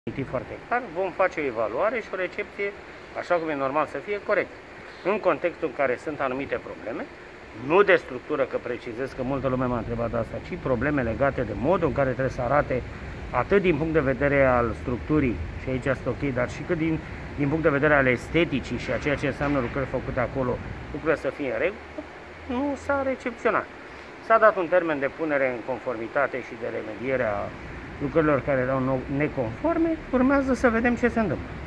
Foarte clar, vom face o evaluare și o recepție, așa cum e normal să fie, corect. În contextul în care sunt anumite probleme, nu de structură, că precizez că multă lume m-a întrebat asta, ci probleme legate de modul în care trebuie să arate, atât din punct de vedere al structurii, și aici este ok, dar și cât din punct de vedere al esteticii și a ceea ce înseamnă lucrări făcute acolo, lucrurile să fie în regulă, nu s-a recepționat. S-a dat un termen de punere în conformitate și de remediere a lucrurilor care erau neconforme, urmează să vedem ce se întâmplă.